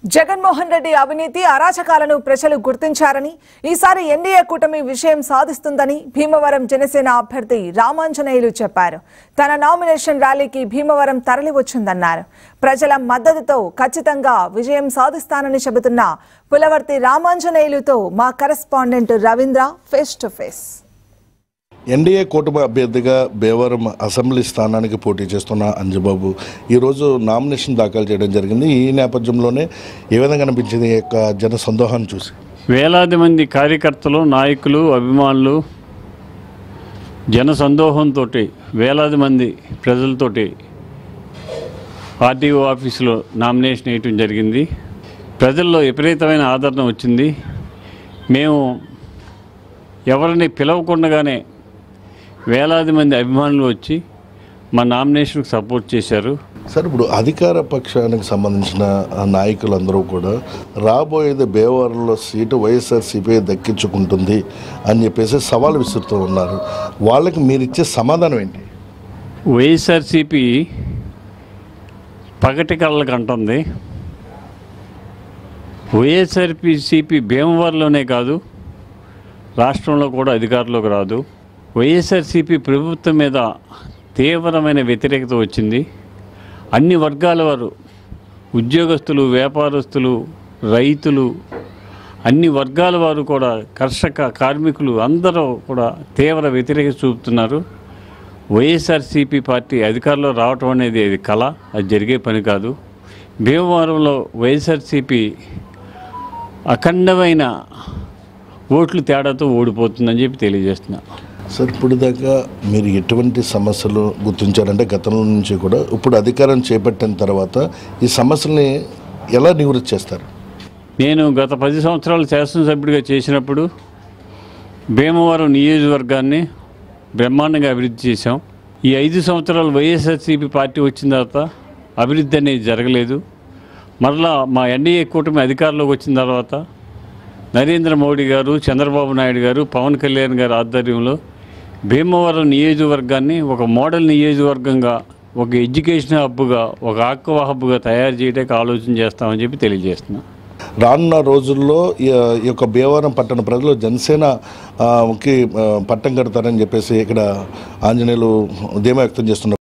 జగన్మోహన్ రెడ్డి అవినీతి అరాచకాలను ప్రజలు గుర్తించారని ఈసారి ఎన్డీఏ కూటమి విజయం సాధిస్తుందని భీమవరం జనసేన అభ్యర్థి రామాంజనేయులు చెప్పారు. తన నామినేషన్ ర్యాలీకి భీమవరం తరలివచ్చిందన్నారు. ప్రజల మద్దతుతో ఖచ్చితంగా విజయం సాధిస్తానని చెబుతున్న పులవర్తి రామంజనేయులుతో మా correspondent Ravindra face to face. NDA కూటమి అభ్యర్థిగా భీమవరం అసెంబ్లీ స్థానానికి పోటీ చేస్తున్న అంజబాబు ఈరోజు నామినేషన్ దాఖలు చేయడం జరిగింది. ఈ నేపథ్యంలోనే ఏ విధంగా అనిపించింది ఈ యొక్క జన సందోహాన్ని చూసి? వేలాది మంది కార్యకర్తలు, నాయకులు, అభిమానులు జన సందోహంతో వేలాది మంది ప్రజలతోటి ఆర్టీఓ ఆఫీసులో నామినేషన్ వేయటం జరిగింది. ప్రజల్లో విపరీతమైన ఆదరణ వచ్చింది. మేము ఎవరిని పిలవకుండానే వేలాది మంది అభిమానులు వచ్చి మా నామినేషన్కి సపోర్ట్ చేశారు. సార్, ఇప్పుడు అధికార పక్షానికి సంబంధించిన నాయకులందరూ కూడా రాబోయేది భీమవరంలో సీటు వైఎస్ఆర్సీపీ దక్కించుకుంటుంది అని చెప్పేసి సవాల్ విసురుతూ ఉన్నారు. వాళ్ళకి మీరు ఇచ్చే సమాధానం ఏంటి? వైఎస్ఆర్సీపీ పగటి కళ్ళకు అంటుంది. వైఎస్ఆర్సీపీ భీమవరంలోనే కాదు, రాష్ట్రంలో కూడా అధికారంలోకి రాదు. వైఎస్ఆర్సీపీ ప్రభుత్వం మీద తీవ్రమైన వ్యతిరేకత వచ్చింది. అన్ని వర్గాల వారు, ఉద్యోగస్తులు, వ్యాపారస్తులు, రైతులు, అన్ని వర్గాల వారు కూడా, కర్షక కార్మికులు అందరూ కూడా తీవ్ర వ్యతిరేకత చూపుతున్నారు. వైఎస్ఆర్సీపీ పార్టీ అధికారంలో రావటం అనేది అది కళ, అది జరిగే పని కాదు. భీమవరంలో వైఎస్ఆర్సీపీ అఖండమైన ఓట్లు తేడాతో ఓడిపోతుందని చెప్పి తెలియజేస్తున్నా. సార్, ఇప్పుడు దాకా మీరు ఎటువంటి సమస్యలు గుర్తించారంటే గతంలో నుంచి కూడా ఇప్పుడు అధికారం చేపట్టిన తర్వాత ఈ సమస్యల్ని ఎలా నివృత్తి చేస్తారు? నేను గత 10 సంవత్సరాలు శాసనసభ్యుడిగా చేసినప్పుడు భీమవరం నియోజకవర్గాన్ని బ్రహ్మాండంగా అభివృద్ధి చేశాం. ఈ 5 సంవత్సరాలు వైఎస్ఆర్సీపీ పార్టీ వచ్చిన తర్వాత అభివృద్ధి అనేది జరగలేదు. మరలా మా ఎన్డీఏ కూటమి అధికారంలోకి వచ్చిన తర్వాత నరేంద్ర మోడీ గారు, చంద్రబాబు నాయుడు గారు, పవన్ కళ్యాణ్ గారి ఆధ్వర్యంలో భీమవరం నియోజకవర్గాన్ని ఒక మోడల్ నియోజకవర్గంగా, ఒక ఎడ్యుకేషన్ హబ్గా, ఒక ఆక్వా హబ్గా తయారు చేయడానికి ఆలోచన చేస్తామని చెప్పి తెలియజేస్తున్నాం. రానున్న రోజుల్లో ఈ యొక్క భీమవరం పట్టణ ప్రజలు జనసేనకి పట్టం కడతారని చెప్పేసి ఇక్కడ ఆంజనేయులు ధీమా వ్యక్తం చేస్తున్నారు.